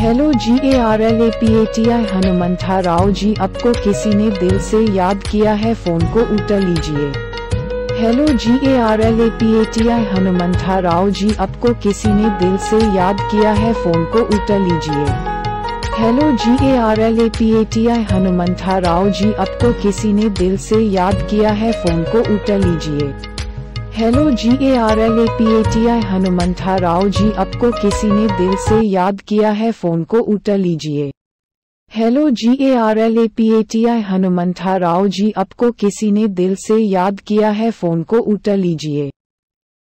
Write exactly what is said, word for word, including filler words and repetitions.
Hello ji A R L A P A T I Hanumantha Rao ji, आपको किसी ने दिल से याद किया है, फोन को उठा लीजिए। Hello ji A R L A P A T I Hanumantha Rao ji, आपको किसी ने दिल से याद किया है, फोन को उठा लीजिए। Hello ji A R L A P A T I Hanumantha Rao ji, आपको किसी ने दिल से याद किया है, फोन को उठा लीजिए। Hello ji A R L A P A T I Hanumantha Rao ji, आपको किसी ने दिल से याद किया है, फोन को उठा लीजिए। Hello ji A R L A P A T I Hanumantha Rao ji, आपको किसी ने दिल से याद किया है, फोन को उठा लीजिए।